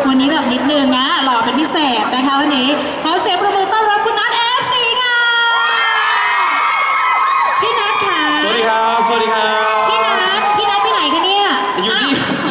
วันนี้แบบนิดนึงนะหล่อเป็นพิเศษนะคะวันนี้ขอเสียงประมือต้อนรับคุณนัท FC ค่ะพี่นัทค่ะสวัสดีครับสวัสดีครับพี่นัทไปไหนคะเนี่ยอยู่นี่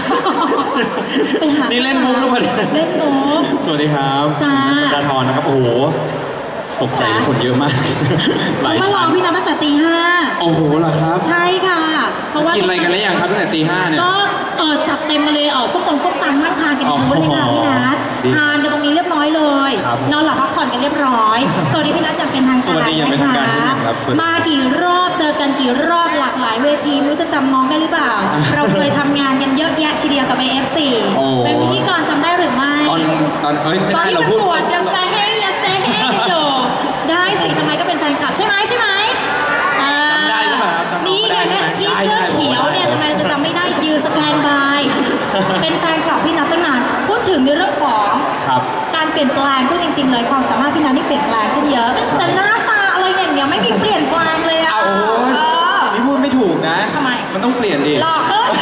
นี่เล่นมุกหรือเปล่าเล่นมุกสวัสดีครับจ้าสัปดาห์ทอนนะครับโอ้โหตกใจคนเยอะมากหลายชั้นเขามาลองพี่นัทตั้งแต่ตี 5โอ้โหเหรอครับใช่ค่ะเพราะว่ากินอะไรกันแล้วยังครับตั้งแต่ตี 5เนี่ยก็จัดเต็มมาเลยส้มตำนั่งทานกันอยู่เลยค่ะพี่นัททานกันตรงนี้เรียบร้อยเลยนอนหลับพักผ่อนกันเรียบร้อยสวัสดีพี่นัทอย่างเป็นทางการสวัสดีอย่างเป็นทางการครับมากี่รอบเจอกันกี่รอบหลากหลายเวทีไม่รู้จะจำน้องได้หรือเปล่าเราเคยทำงานกันเยอะแยะทีเดียวกับ AF4 เป็นพิธีกรจำได้หรือไม่ตอนไม่ได้เราพูดจะแซ่เฮ้กันอยู่ได้สิทำไมก็เป็นแฟนคลับใช่ไหมจำได้หรือเปล่านี่เนี่ยพี่เสื้อเขียวเนี่ยทำไมจะจำไม่ได้ยืนสแตนบายเป็นแฟนคลับพี่นัทตั้งนานพูดถึงในเรื่องของการเปลี่ยนแปลงพูดจริงๆเลยความสามารถพี่นัทนี่เปลี่ยนแปลงขึ้นเยอะแต่หน้าตาอะไรอย่างเงี้ยไม่มีเปลี่ยนแปลงเลยอ่ะนี่พูดไม่ถูกนะทำไมมันต้องเปลี่ยนดิหล่อขึ้น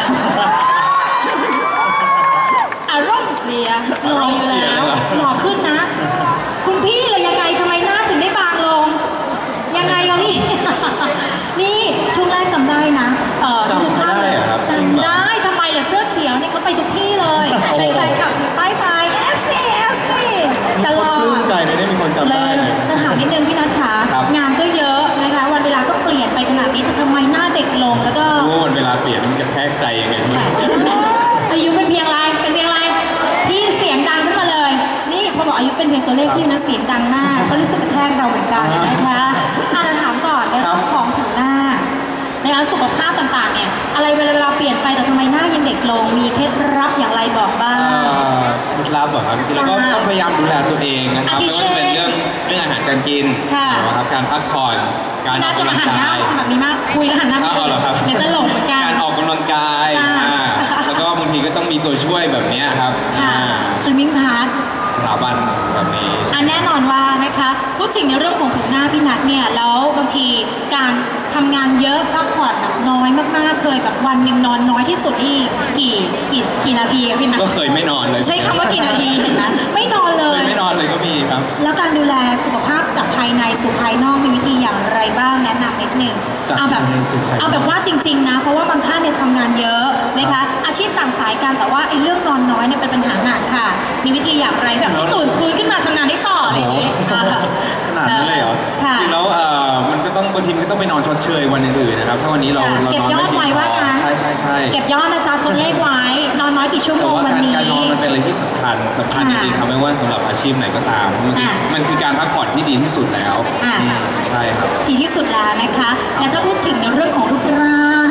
อารมณ์เสียหล่ออยู่แล้วหล่อขึ้นนะคุณพี่เลยยังไงทำไมหน้าถึงได้บางลงยังไงกันนี่นี่ช่วงแรกจำได้นะจำได้เหรอครับจำได้ทำไมเหรอเสื้อเขียวนี่เขาไปทุกที่เลยเป็นแฟนคลับถือป้ายไฟ FC ตลอดปลื้มใจเลยได้มีคนจำได้เลยแต่ถามนิดนึงพี่นัทคะงานก็เยอะนะคะวันเวลาก็เปลี่ยนไปขนาดนี้แต่ทำไมหน้าเด็กลงแล้วก็วันเวลาเปลี่ยนมันกระแทกใจยังไงอายุเป็นเพียงไรพี่เสียงดังขึ้นมาเลยนี่พอบอกอายุเป็นเพียงตัวเลขที่นะเสียงดังมากก็รู้สึกกระแทกเราเหมือนกันนะคะถามก่อนในเรื่องของผิวหน้านะคะสุขภาพต่างๆเนี่ยอะไรเวลาเปลี่ยนไปแต่ทำไมหน้ายังเด็กลงมีเคล็ดลับอย่างไรบอกบ้างเคล็ดลับเหรอครับจริงๆแล้วก็ต้องพยายามดูแลตัวเองนะครับไม่ว่าจะเป็นเรื่องอาหารการกินนะครับการพักผ่อนการออกกำลังกายแบบนี้มากคุยแล้วหันหน้าเดี๋ยวจะหลงเหมือนกันการออกกำลังกายแล้วก็บางทีก็ต้องมีตัวช่วยแบบนี้ครับ swimming part สถาบันแบบนี้แน่นอนว่านะคะพูดถึงในเรื่องของผิวหน้าพี่นัทเนี่ยแล้วบางทีการทำงานเยอะพักผ่อนน้อยมากๆเคยแบบวันหนึ่งนอนน้อยที่สุดที่กี่นาทีพี่นัทก็เคยไม่นอนเลยใช้คำว่ากี่นาทีเห็นไหมไม่นอนเลยไม่นอนเลยก็มีครับแล้วการดูแลสุขภาพจากภายในสู่ภายนอกมีวิธีอย่างไรบ้างแนะนำนิดนึงเอาแบบว่าจริงๆนะเพราะว่าบางท่านเนี่ยทำงานเยอะนะคะอาชีพต่างสายกันแต่ว่าไอ้เรื่องนอนน้อยเนี่ยเป็นปัญหาหนักค่ะมีวิธีอย่างไรแบบที่ตื่นฟื้นขึ้นมาทำงานได้ต่ออะไรอย่างนี้ขนาดนั้นเลยเหรอจริงแล้วมันก็ต้องบางทีมันก็ต้องไปนอนชดเชยวันอื่นๆนะครับถ้าวันนี้เรานอนไม่เพียงพอใช่เก็บยอดนะจ๊ะทนเลขไว้นอนน้อยกี่ชั่วโมงวันนี้การนอนมันเป็นอะไรที่สำคัญจริงๆครับไม่ว่าสำหรับอาชีพไหนก็ตามมันคือการพักผ่อนที่ดีที่สุดแล้วใช่ครับดีที่สุดแล้วนะคะและถ้าพูดถึงในเรื่องของรูปร่าง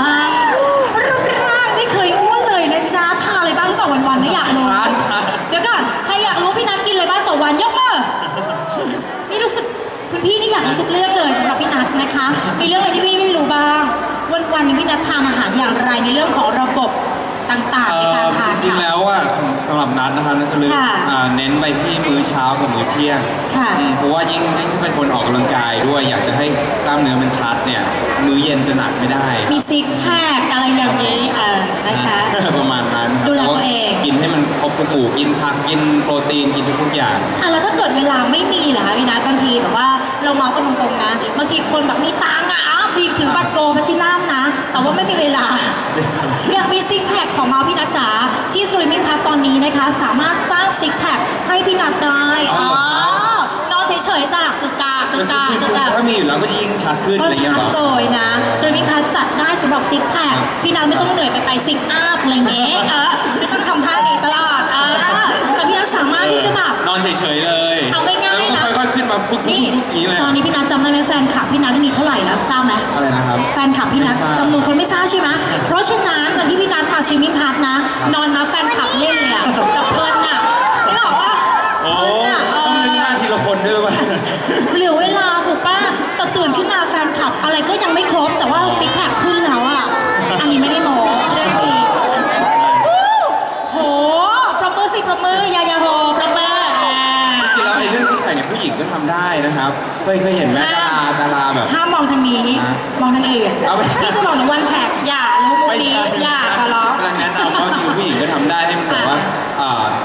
ไม่เคยอ้วนเลยนะจ๊ะทานอะไรบ้างหรือเปล่าวันๆไม่อยากรู้เดี๋ยวก่อนใครอยากรู้พี่นัทกินอะไรบ้างต่อวันยกมือนี่รู้สึกคุณพี่นี่อยากรู้ทุกเรื่องเลยสำหรับพี่นัทนะคะมีเรื่องอะไรที่พี่ไม่รู้บ้างวันนี้พี่นัททานอาหารอย่างไรในเรื่องของระบบต่างๆในการทานจริงๆแล้วสำหรับนัทนะครับนัทจะเน้นไปที่มื้อเช้ากับมื้อเที่ยงเพราะว่ายิ่งเป็นคนออกกำลังกายด้วยอยากจะให้กล้ามเนื้อมันชัดเนี่ยมื้อเย็นจะหนักไม่ได้มีซิกแพคอะไรอย่างนี้นะคะประมาณนั้นดูแลตัวเองกินให้มันครบทุกหมู่กินผักกินโปรตีนกินทุกอย่างแล้วถ้าเกิดเวลาไม่มีเหรอคะพี่นัทบางทีแบบว่าเราเมากันตรงๆนะบางทีคนแบบมีตังค์บีบถึงบัตรโกลแพลทินัมนะแต่ว่าไม่มีเวลาอยากมีซิกแพคของเมาพี่นัทจ๋าที่สตรีมมิ่งพาร์ทตอนนี้นะคะสามารถสร้างซิกแพคให้พี่นัทได้นอนเฉยๆจ้ะตึกตาถ้ามีอยู่แล้วก็จะยิ่งชัดขึ้นอะไรอย่างเงี้ยหรอเลยนะสตรีมมิ่งพาร์ทจัดได้สำหรับซิกแพคพี่นัทไม่ต้องเหนื่อยไปซิกอัพอะไรเงี้ยไม่ต้องทำท่านี้ตลอดแต่พี่นัทสามารถที่จะแบบนอนเฉยๆเลยเอาง่ายๆนะค่อยๆขึ้นมาปุ๊บนี้เลยตอนนี้พี่นัทจำได้ไหมแฟนคลับพี่นัทมีเท่าไหร่แล้วทราบไหมอะไรนะครับแฟนคลับพี่นัทจำนวนคนไม่ทราบใช่ไหมเพราะฉะนั้นวันที่พี่นัทมาสตรีมมิ่งพาร์ทนะนอนนะแฟนคลับเล่นเลยกับเพื่อนไม่หรอกว่าต้องนึกหน้าทีละคนด้วยว่าเหลือเวลาถูกป่ะแต่ตื่นขึ้นมาแฟนคลับอะไรก็ยังไม่ครบแต่ว่าซิกแพคขึ้นแล้วอันนี้ไม่ได้โม้เรื่องจริงโหปรบมือสิปรบมือยาโหปรบมือจริงๆแล้วไอ้เรื่องซิกแพคเนี่ยผู้หญิงก็ทำได้นะครับเคยเห็นไหมดาราแบบห้ามมองทางนี้มองทางอื่นพี่จะบอกหนูวันแพคอย่ารู้มุกนี้อย่าขอร้องดังนั้นเอาจริงผู้หญิงก็ทำได้ให้มันแบบว่า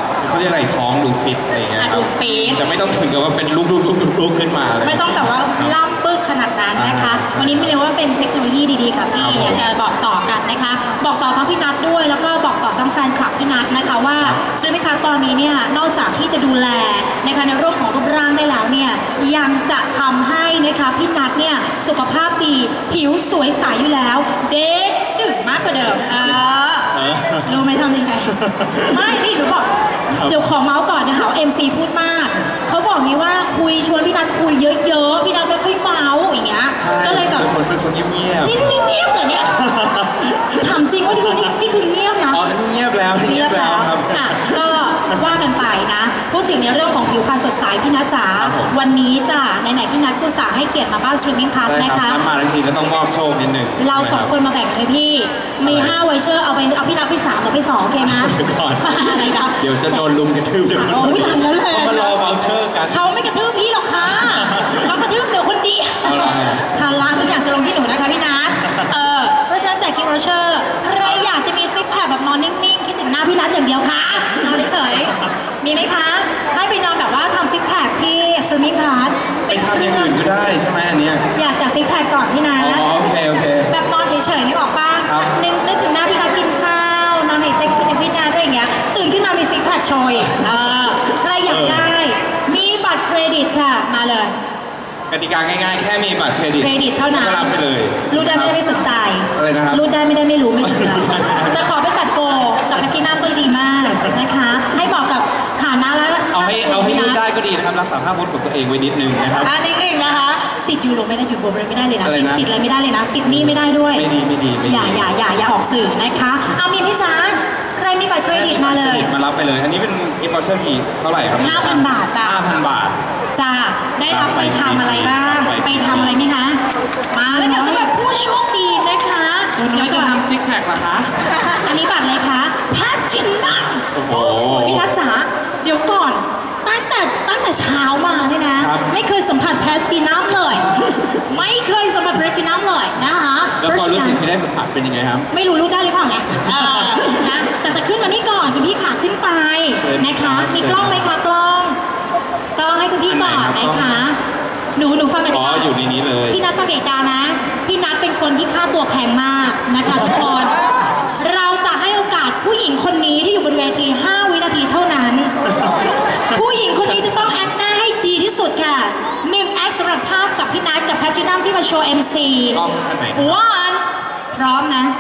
รียกอะไรท้องดูฟิตอะไรเงี้ยครับดูฟิตแต่ไม่ต้องถึงกับว่าเป็นลูกขึ้นมาเลยไม่ต้องแบบว่าล่ำบึกขนาดนั้นนะคะ วันนี้ไม่เรียกว่าเป็นเทคโนโลยีดีๆค่ะพี่อยากจะบอกต่อกันนะคะ บอกต่อทั้งพี่นัทด้วยแล้วก็บอกต่อทั้งแฟนคลับพี่นัทนะคะว่าใช่ไหมคะตอนนี้เนี่ยนอกจากที่จะดูแลนะคะในเรื่องของรูปร่างได้แล้วเนี่ยยังจะทำให้นะคะพี่นัทเนี่ยสุขภาพดีผิวสวยใสอยู่แล้วเด็กดึกมากกว่าเดิมรู้ไหมทำยังไงไม่นี่หนูบอกเดี๋ยวขอเมาส์ก่อนนะคะMC พูดมากเขาบอกนี้ว่าคุยชวนพี่นัทคุยเยอะๆพี่นัทไม่ค่อยเมาส์อย่างเงี้ยก็เลยแบบเป็นคนเงียบๆนี่เงียบเหรอเนี่ยถามจริงว่านี่คือเงียบนะอ๋อนี่เงียบแล้วครับก็ว่ากันไปนะพูดถึงในเรื่องของผิวพรรณสดใสพี่นัทจ๋าวันนี้จ้ะไหนๆพี่นัทกุศลให้เกียรติมาบ้านสตรีมมิ่งพาร์ทนะคะมาทันทีก็ต้องมอบโชคนิดนึงเราสองคนมาแบ่งกันเลยพี่มี5ไวเชอร์เอาพี่นัทไป3หรือไป2โอเคไหมก่อนอะไรนะเดี๋ยวจะโดนลุมกระทืบจะโอ้ยทันแล้วเลยมารอไวเชอร์กันเขาไม่กระทืบพี่หรอกค่ะเขากระทืบเดี๋ยวคนดีพาร้านทุกอย่างจะลงที่หนูนะคะพี่นัทเพราะฉะนั้นแจกกิฟต์วอเชอร์ใครอยากจะมีซิกแพคแบบนอนนิ่งๆคิดถึงหน้าพี่นัทอย่างเดียวค่ะนอนเฉยๆมีไหมคะให้ไปนอนแบบว่าทำซิกแพคที่สตรีมมิ่งพาร์ทไปทำอย่างอื่นก็ได้ใช่ไหมอันนี้อยากจากซิกแพคก่อนพี่นัทโอเคแบบนอนเฉยๆนึกออกป่ะนึกถึงหน้าพี่นัทกินข้าวนอนหายใจคิดถึงพี่นัทอะไรอย่างเงี้ยตื่นขึ้นมามีซิกแพคโชยใครอยากได้มีบัตรเครดิตค่ะมาเลยกติกาง่ายๆแค่มีบัตรเครดิตเท่านั้นก็รับไปเลยรูดได้ไม่ได้ไม่สนใจอะไรนะครับรูดได้ไม่ได้ไม่รู้ไม่สนใจแต่ขอเป็นบัตรโกกับแพทินัมก็ดีมากนะคะให้บอกกับฐานะและเอาให้รูดได้ก็ดีนะครับรักษาภาพพจน์ของตัวเองไว้นิดนึงนะครับนิดนึงนะคะติดยูโรไม่ได้อยู่บนไม่ได้เลยนะติดอะไรไม่ได้เลยนะติดนี่ไม่ได้ด้วยไม่ดีอย่าออกสื่อนะคะเอามีพี่จ๋าใครมีบัตรเครดิตมาเลยมารับไปเลยอันนี้เป็นกิฟต์วอเชอร์กี่เท่าไหร่ครับ 5,000 บาทจ้า 5,000 บาทจ้าได้รับไปทำอะไรบ้างไปทำอะไรไหมคะมาแล้วค่ะสำหรับผู้โชคดีนะคะคุณน้อยจะทำซิกแพคเหรอคะอันนี้บัตรอะไรคะแพทชินัมโอ้โหพี่นัทจ๋าเดี๋ยวก่อนตั้งแต่เช้ามาเนี่ยนะไม่เคยสัมผัสแพทชินัมเลยไม่เคยสัมผัสแพทชินัมเลยนะคะแล้วความรู้สึกที่ได้สัมผัสเป็นยังไงครับไม่รู้ได้หรือเปล่าไงนะแต่ขึ้นมานี่ก่อนคุณพี่ขาขึ้นไปนะคะมีกล้องไหมคะกล้องให้คุณพี่ก่อนนะคะหนูฟังกันดีอยู่ในนี้เลยพี่นัทฟังเอกดานะพี่นัทเป็นคนที่ค่าตัวแพงมากนะคะทุกคนเราจะให้โอกาสผู้หญิงคนนี้ที่อยู่บนเวที5 วินาทีเท่านั้นผู้หญิงคนนี้จะต้องแอคหน้าให้ดีที่สุดค่ะ1แอคสำหรับภาพกับพี่นัทกับแพทรินัมที่มาโชว์ MC 1พร้อมนะ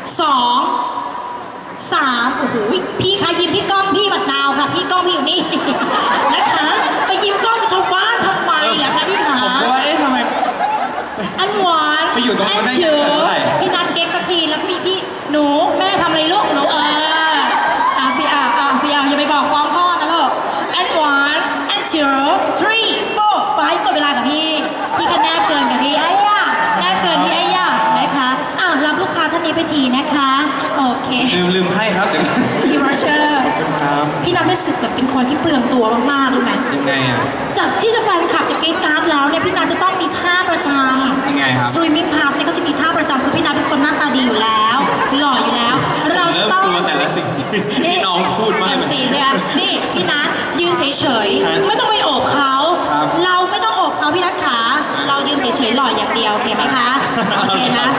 2 3โอ้โหพี่คะยิ้มที่กล้องพี่บัดนาวค่ะพี่กล้องพี่อยู่นี่นะคะไปยิ้มกล้องชาวบ้านทำไมล่ะคะพี่ขาผมก็ว่าทำไมอันหวานไปอยู่ตรงนั้นได้ยังไงพี่นัทเก๊กสักทีแล้วพี่หนูแม่ทำอะไรลูกหนูซีอาอย่าไปบอกฟ้องพ่อนะลูกอันหวานอัน2 3 4 5หมดเวลากับพี่คะแนนเกินกับพี่ไอ้ย่าแนบเกินพี่ไอ้ย่านะคะรับลูกค้าท่านนี้ไปทีนะคะโอเคลืมให้ครับเดี๋ยวพี่มาร์เชอร์พี่นัทรู้สึกแบบเป็นคนที่เปลืองตัวมากๆรู้ไหมยังไงจากที่จะแฟนคลับจากเกตการ์ดแล้วเนี่ยพี่นัทจะต้องมีท่าประจำยังไงครับสตรีมมิ่งพาร์ทเนี่ยก็จะมีท่าประจำคือพี่นัทเป็นคนหน้าตาดีอยู่แล้วหล่ออยู่แล้วเราต้องตัวแต่ละสิ่งที่น้องพูดมาสีใช่ไหมนี่พี่นัทยืนเฉยๆไม่ต้องไปโอบเขาเราไม่ต้องโอบเขาพี่นัทขาเรายืนเฉยๆหล่ออย่างเดียวโอเคไหมคะโอเคนะ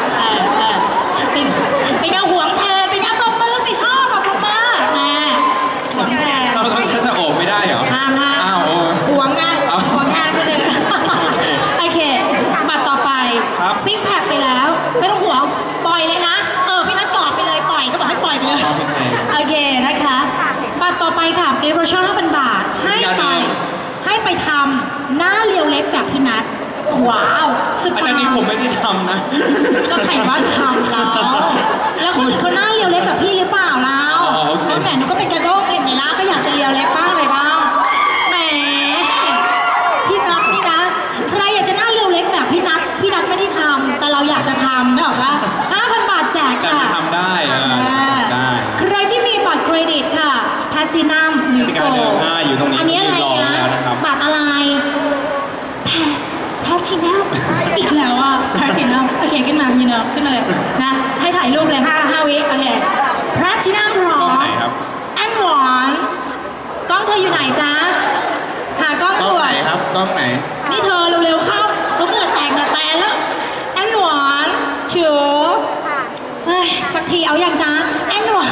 เป็นยังหวงแทนเป็นยังปรบมือสิชอบปรบมือหวงแทนเราต้องจะโอบไม่ได้เหรอห้ามหวงไงหวงแทนก็เลยโอเคบัตรต่อไปซิกแพคไปแล้วไม่ต้องห่วงปล่อยเลยนะพี่นัทกอดไปเลยปล่อยก็บอกให้ปล่อยไปเลยโอเคนะคะบัตรต่อไปค่ะเกมโรชั่น5,000 บาทให้ไปทำหน้าเรียวเล็กแบบพี่นัทว้าวอันนี้ผมไม่ได้ทำนะก็ใครว่าทำแล้วคนอื่นเขาหน้าเรียวเล็กแบบพี่หรือเปล่าเราเพราะแหมหนูก็เป็นกระโดกเห็นไหมล่ะก็อยากจะเรียวเล็กบ้างอะไรบ้างแหมพี่นัทใครอยากจะหน้าเรียวเล็กแบบพี่นัทไม่ได้ทำแต่เราอยากจะทำได้หรอคะ5,000 บาทแจกค่ะแต่ทำได้ใครที่มีบัตรเครดิตค่ะแพลตินัมหรือโกลด์อยู่ตรงนี้อันนี้อะไรนะบัตรอะไรแพทชินัมอีกแล้วอ่ะแพทชินัมโอเคขึ้นมาขึ้นมาเลยนะให้ถ่ายรูปเลย5 วิโอเคแพทชินัมพร้อมอันหวานก็ล้องไหนนี่เธอเร็วๆเข้าเขาเหงื่อแตกแล้วแอนหวานเถือเฮ้ยสักทีเอาอย่างจ้าแอนหวาน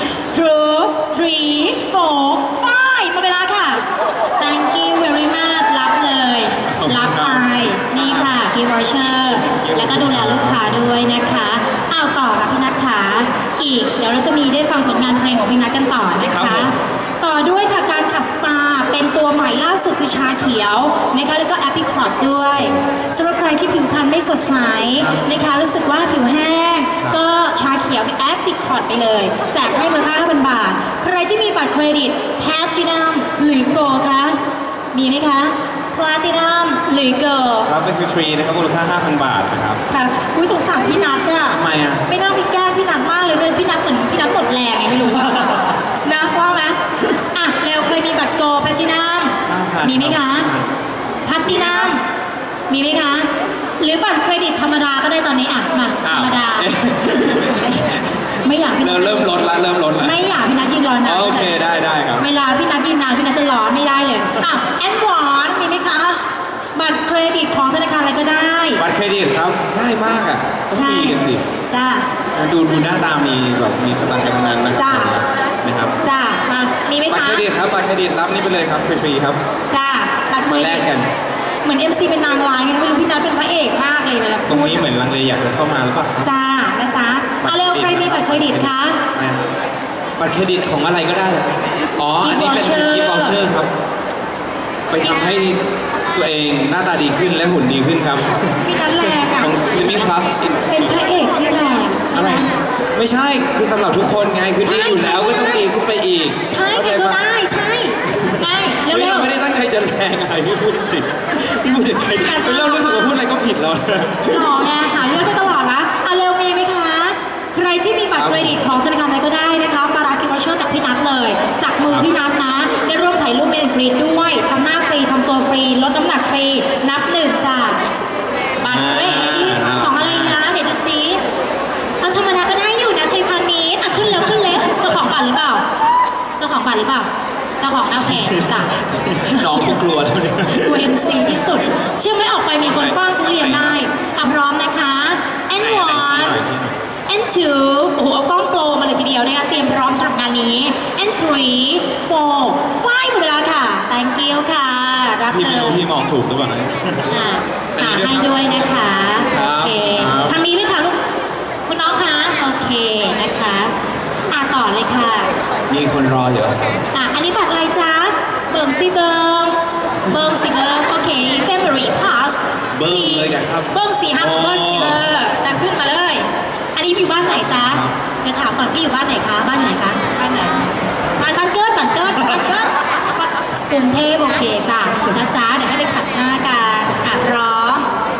two three four five หมดเวลาค่ะ thank you very much รับเลยรับไปนี่ค่ะ gift voucher แล้วก็ดูแลลูกค้าด้วยนะคะเอาต่อค่ะพี่นัทขาอีกเดี๋ยวเราจะมีได้ฟังผลงานเพลงของพี่นัทกันต่อนะคะต่อด้วยค่ะการขัดสปาเป็นตัวใหม่ล่าสุดคือชาเขียวนะคะแล้วก็แอปริคอตด้วยสำหรับใครที่ผิวพรรณไม่สดใสนะคะรู้สึกว่าผิวแห้งก็ชาเขียวแอปริคอตไปเลยแจกให้มูลค่า 5,000 บาทใครที่มีบัตรเครดิตแพลตินัมหรือโกลคะมีไหมคะแพลตินัมหรือโกลรับไปฟรีๆนะครับมูลค่า 5,000 บาทนะครับค่ะอุ้ยสงสารพี่นัทอะทำไมอะไม่น่าไปแกล้งพี่นัทมากเลยพี่นัทเหมือนพี่นัทหมดแรงไงไม่รู้นะว่าไหมอ่ะเร็วเคยมีบัตรโกลแพลตินัมมีไหมคะแพลตินัมมีไหมคะหรือบัตรเครดิตธรรมดาก็ได้ตอนนี้อ่ะมาธรรมดาไม่อยากพี่นัทเริ่มลดละไม่อยากพี่นัทยืนรอนานโอเคได้ครับเวลาพี่นัทยืนนานพี่นัทจะรอไม่ได้เลยอ่ะแอนหวานมีไหมคะบัตรเครดิตของธนาคารอะไรก็ได้บัตรเครดิตครับง่ายมากอ่ะต้องมีกันสิจ้าดูหน้าตามีแบบมีสตางค์กันทั้งนั้นนะครับนะครับจ้ามามีไหมคะบัตรเครดิตครับบัตรเครดิตรับนี่ไปเลยครับฟรีๆครับจ้าบัตรเครดิตมาแลกกันเหมือน MC เป็นนางร้ายไงไม่รู้พี่นัทเป็นพระเอกมากเลยนะตรงนี้เหมือนลังเลอยากจะเข้ามาหรือเปล่าจ้านะจ๊ะเร็วใครมีบัตรเครดิตคะบัตรเครดิตของอะไรก็ได้อ๋ออันนี้เป็นกิฟต์วอเชอร์ครับไปทำให้ตัวเองหน้าตาดีขึ้นและหุ่นดีขึ้นครับพี่นัทแรงของ Slimming Plus เป็นพระเอกที่แรงอะไรไม่ใช่คือสำหรับทุกคนไงคือดีอยู่แล้วก็ต้องดีขึ้นไปอีกใช่ได้ใช่ได้แล้วเราไม่ได้ตั้งใจจะแรงอะไรพี่พูดจริงพี่พูดจริงเป็นเรื่องรู้สึกว่าพูดอะไรก็ผิดแล้วหล่อไงหาเรื่องได้ตลอดนะเร็วมีไหมคะใครที่มีบัตรเครดิตของธนาคารอะไรก็ได้นะคะมารับกิฟต์วอเชอร์จากพี่นัทเลยจากมือพี่นัทนะได้ร่วมถ่ายรูปเมนกรีนด้วยทำหน้าฟรีทำตัวฟรีลดน้ำหนักฟรีนับ1จ้าบัตรเครดิตของอะไรนะเดี๋ยวดูซิเอาธรรมดาก็ได้อยู่นะชัยพานิชย์ขึ้นเร็วเจ้าของบัตรหรือเปล่าเจ้าของบัตรหรือเปล่าเจ้าของโอเคจ้ะน้องคงกลัวแล้วเนี่ยกลัว MC ที่สุดเชื่อไม่ออกไปมีคนฟ้องทุเรียนได้พร้อมนะคะแอนวอนand two โอ้โหเอากล้องโปรมาเลยทีเดียวนะคะเตรียมพร้อมสำหรับงานนี้ and three four five หมดเวลาค่ะ thank you ค่ะรับเลยพี่ไม่รู้พี่มองถูกหรือเปล่าหาให้ด้วยนะคะโอเคทางนี้เลยค่ะลูกคุณน้องคะโอเคนะคะต่อเลยค่ะมีคนรออยู่อันนี้บัตรอะไรจ๊ะเบิ่งสิเบิ่งโอเค February pass เบิ่งเลยกันครับเบิ่ง4 5เบิ่งสิจะขึ้นมาเลยอันนี้อยู่บ้านไหนจ๊ะเดี๋ยวถามก่อนพี่อยู่บ้านไหนคะบ้านไหนบ้านเกิดกรุงเทพโอเคจ้ะนะจ๊ะเดี๋ยวให้ไปขัดหน้ากันพร้อม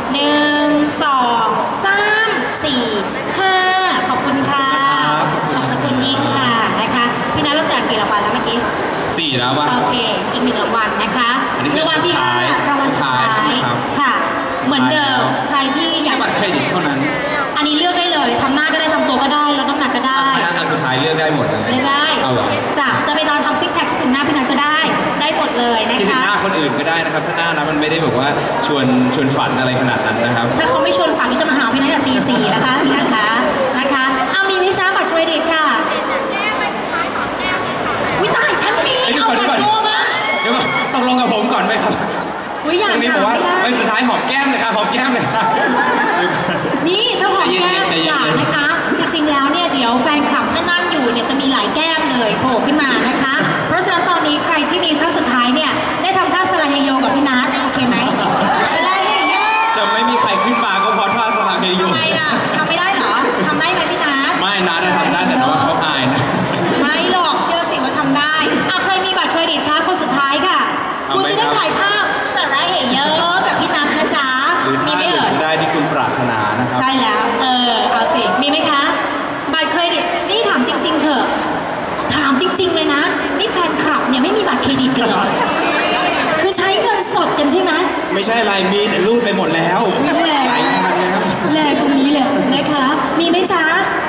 1 2 3 4 5ขอบคุณค่ะขอบคุณยิ่งค่ะนะคะพี่นัทเราแจกกี่รางวัลแล้วเมื่อกี้ 4แล้วป่ะโอเคอีก1รางวัลนะคะรางวัลที่5รางวัลสุดท้ายค่ะเหมือนเดิมใครที่อยากบัตรเครดิตเท่านั้นอันนี้เลือกได้เลยทำหน้าก็ได้ทำตัวก็ได้ลดน้ำหนักก็ได้อันสุดท้ายเลือกได้หมดเลยเลือกได้จะไปนอนทำซิกแพคถึงหน้าพี่นัทก็ได้หมดเลยนะคะที่ถึงหน้าคนอื่นก็ได้นะครับถ้าหน้านะมันไม่ได้แบบว่าชวนฝันอะไรขนาดนั้นนะครับถ้าเขาไม่ชวนฝันนี่จะมาหาพี่นัทตี 4นะคะพี่นัทคะนะคะมีวิชาบัตรเครดิตค่ะวิตายฉันมีเอาบัตรโกมาเดี๋ยวตกลงกับผมก่อนไหมครับตรงนี้บอกว่าไปสุดท้ายหอมแก้มเลยครับหอมแก้มเลยนี่ถ้าหอมแก้มอยากนะคะจริงๆแล้วเนี่ยเดี๋ยวแฟนคลับที่นั่งอยู่เนี่ยจะมีหลายแก้มเลยโผล่ขึ้นมานะคะเพราะฉะนั้นตอนนี้ใครที่มีท่าสุดท้ายเนี่ยได้ทำท่าสลาเฮโยกับพี่นัทโอเคไหมสลาเฮโยจะไม่มีใครขึ้นมาก็เพราะท่าสลาเฮโยทำไมล่ะทำไม่ได้เหรอทำได้ไหมพี่นัทไม่นัททำได้แต่ว่าเขาอายนะไม่หรอกเชื่อสิว่าทำได้ใครมีบัตรเครดิตคะคนสุดท้ายค่ะคุณจะได้ถ่ายภาพสลาเฮโยกับพี่นัทนะจ๊ะมีไหมได้ที่คุณปรารถนานะครับใช่แล้วเอาสิมีไหมคะบัตรเครดิตนี่ถามจริงๆเถอะถามจริงๆเลยนะนี่แฟนคลับเนี่ยไม่มีบัตรเครดิตกันเหรอคือใช้เงินสดกันใช่ไหมไม่ใช่อะไรมีแต่รูดไปหมดแล้วหลายพันนะครับแรงตรงนี้เลยนะคะมีไหมจ๊ะ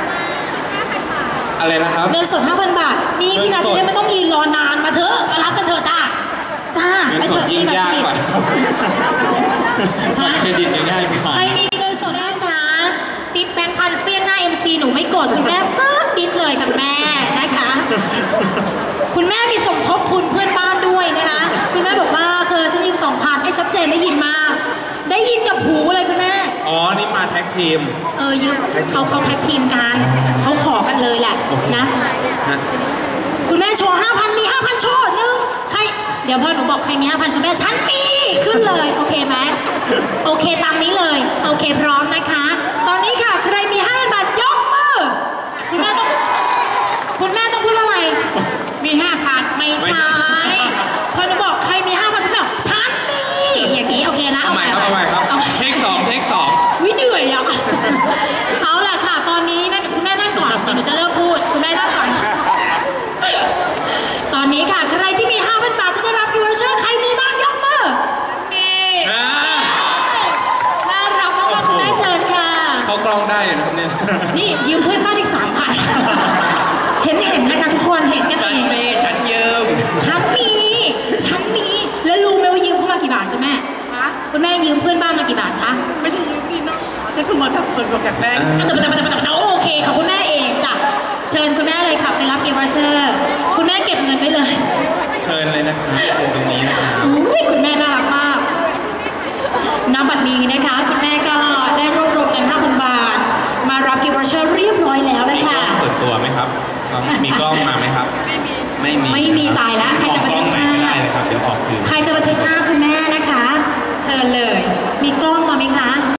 อะไรนะครับเงินสด 5,000 บาทนี่พี่นัทจะได้ไม่ต้องยืนรอนานมาเถอะมารับกันเถอะจ้าเงินสดยิ่งยากกว่าบัตรเครดิตง่ายๆไปใครมีเงินสดนะจ๊ะติ๊บแบงค์พันเฟี้ยงหน้า MC หนูไม่โกรธคุณแม่สักนิดเลยค่ะแม่นะคะ คุณแม่มีสมทบทุนเพื่อนบ้านด้วยนะคะ คุณแม่บอกว่าเธอฉันยืม2,000ให้ชัดเจนได้ยินมาก ได้ยินกับหูเลยคุณแม่อ๋อ นี่มาแท็กทีมยืมเขาแท็กทีมกันเขาขอกันเลยแหละนะคุณแม่โชว์ 5,000 มี 5,000 โชว์หนึ่งใครเดี๋ยวพอหนูบอกใครมี 5,000 คุณแม่ฉันมีขึ้นเลยโอเคไหมโอเคตามนี้เลยโอเคพร้อมนะคะ ตอนนี้ค่ะใครมี 5,000 บาทยกมือคุณแม่ต้องพูดว่าอะไรมี 5,000 ไม่ใช่พอหนูบอกใครมี 5,000 คุณแม่บอกฉันมีอย่างนี้โอเคนะเอาใหม่ครับเทคสองวิเหนื่อยอ่ะเอาแหละค่ะตอนนี้นะคุณแม่นั่งก่อนเดี๋ยวหนูจะเริ่มพูดคุณแม่นั่งก่อนตอนนี้ค่ะใครที่มี 5,000 บาทจะได้รับกิฟต์วอเชอร์ใครมีบ้างยกมือมีน่ารักมากๆคุณแม่เชิญค่ะเขากล้องได้เลยนะครับเนี่ยนี่ยืมเพื่อนบ้านอีก 3,000 เห็นนะคะทุกคนเห็นกันเองฉันยืมฉันมีแล้วรู้ไหมว่ายืมเข้ามากี่บาทคุณแม่คุณแม่ยืมเพื่อนบ้านมากี่บาทคะไม่ใช่ยืมพี่น้องฉันคือมาทำส่วนประกันแม่โอเคค่ะคุณแม่เองจ้ะเชิญคุณแม่เลยค่ะไปรับกิฟต์วอเชอร์คุณแม่เก็บเงินไว้เลยเชิญเลยนะคะเชิญตรงนี้นะคะคุณแม่น่ารักมากณบัดนี้นะคะคุณแม่ก็ได้รวบรวมเงิน 5,000 บาทมารับกิฟต์วอเชอร์เรียบร้อยแล้วนะคะมีกล้องส่วนตัวไหมครับมีกล้องมาไหมครับไม่มีตายแล้วใครจะบันทึกหน้าได้เลยครับเดี๋ยวออกสื่อใครจะบันทึกหน้าคุณแม่นะคะเชิญเลยมีกล้องมาไหมคะ